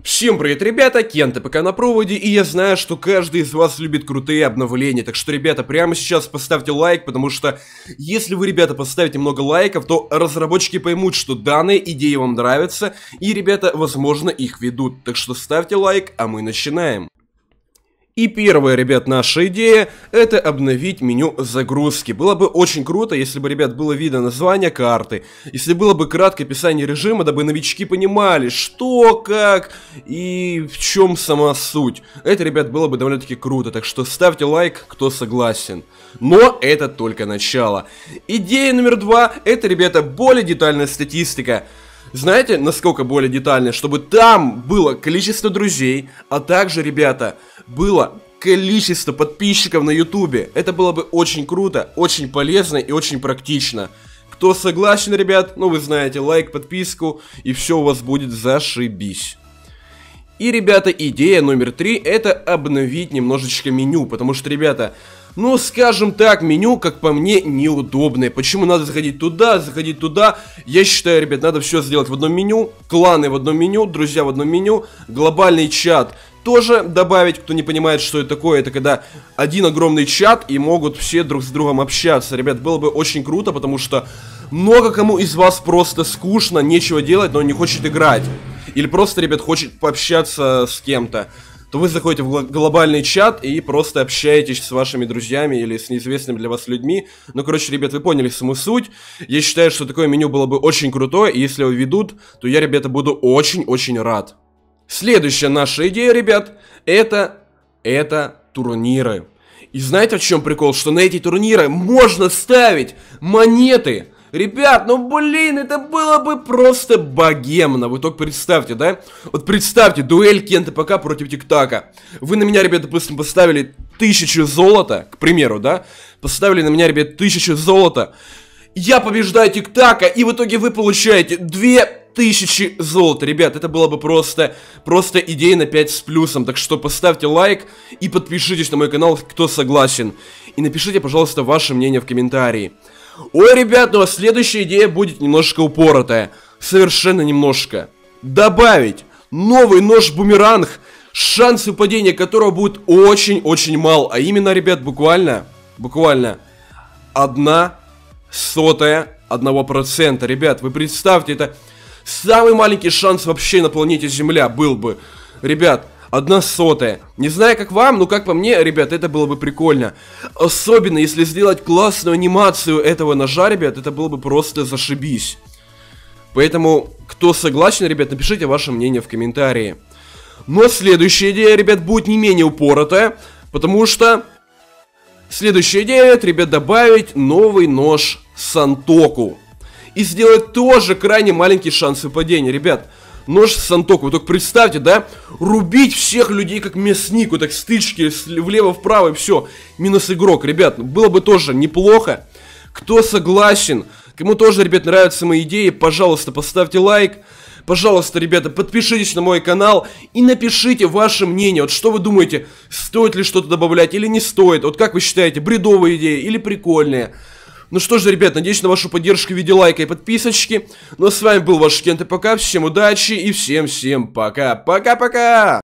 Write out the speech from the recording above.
Всем привет, ребята, Кент ПК на проводе, и я знаю, что каждый из вас любит крутые обновления, так что, ребята, прямо сейчас поставьте лайк, потому что если вы, ребята, поставите много лайков, то разработчики поймут, что данные идеи вам нравятся, и, ребята, возможно, их ведут, так что ставьте лайк, а мы начинаем. И первая, ребят, наша идея — это обновить меню загрузки. Было бы очень круто, если бы, ребят, было видно название карты, если было бы краткое описание режима, дабы новички понимали, что, как и в чем сама суть. Это, ребят, было бы довольно-таки круто, так что ставьте лайк, кто согласен. Но это только начало. Идея номер 2 — это, ребята, более детальная статистика. Знаете, насколько более детально? Чтобы там было количество друзей, а также, ребята, было количество подписчиков на ютубе. Это было бы очень круто, очень полезно и очень практично. Кто согласен, ребят, ну вы знаете, лайк, подписку, и все у вас будет зашибись. И, ребята, идея номер 3 — это обновить немножечко меню, потому что, ребята, ну, скажем так, меню, как по мне, неудобное. Почему надо заходить туда, заходить туда? Я считаю, ребят, надо все сделать в одном меню, кланы в одном меню, друзья в одном меню, глобальный чат тоже добавить. Кто не понимает, что это такое, это когда один огромный чат и могут все друг с другом общаться. Ребят, было бы очень круто, потому что много кому из вас просто скучно, нечего делать, но не хочет играть. Или просто, ребят, хочет пообщаться с кем-то. То вы заходите в глобальный чат и просто общаетесь с вашими друзьями или с неизвестными для вас людьми. Ну, короче, ребят, вы поняли саму суть. Я считаю, что такое меню было бы очень крутое, и если его ведут, то я, ребята, буду очень-очень рад. Следующая наша идея, ребят, это турниры. И знаете, в чем прикол? Что на эти турниры можно ставить монеты. Ребят, ну блин, это было бы просто богемно. Вы только представьте, да? Вот представьте, дуэль Кента ПК против Тик-Така. Вы на меня, ребят, допустим, поставили 1000 золота, к примеру, да? Поставили на меня, ребят, 1000 золота. Я побеждаю Тик-Така, и в итоге вы получаете 2000 золота. Ребят, это было бы просто идея на 5 с плюсом. Так что поставьте лайк и подпишитесь на мой канал, кто согласен. И напишите, пожалуйста, ваше мнение в комментарии. Ой, ребят, ну а следующая идея будет немножко упоротая. Совершенно немножко. Добавить новый нож-бумеранг, шансы падения которого будет очень-очень мал. А именно, ребят, буквально 0,01%. Ребят, вы представьте, это самый маленький шанс вообще на планете Земля был бы. Ребят, 0,01. Не знаю, как вам, но как по мне, ребят, это было бы прикольно. Особенно, если сделать классную анимацию этого ножа, ребят, это было бы просто зашибись. Поэтому, кто согласен, ребят, напишите ваше мнение в комментарии. Но следующая идея, ребят, будет не менее упоротая, потому что следующая идея, это, ребят, добавить новый нож Сантоку. И сделать тоже крайне маленький шанс выпадения, ребят. Нож Сантоку, вы только представьте, да? Рубить всех людей как мясник, вот так стычки влево-вправо и все. Минус игрок, ребят, было бы тоже неплохо. Кто согласен, кому тоже, ребят, нравятся мои идеи, пожалуйста, поставьте лайк. Пожалуйста, ребята, подпишитесь на мой канал и напишите ваше мнение. Вот что вы думаете, стоит ли что-то добавлять или не стоит? Вот как вы считаете, бредовая идея или прикольная? Ну что же, ребят, надеюсь на вашу поддержку в виде лайка и подписочки. Ну а с вами был ваш Кент ПК, всем удачи и всем пока. Пока-пока!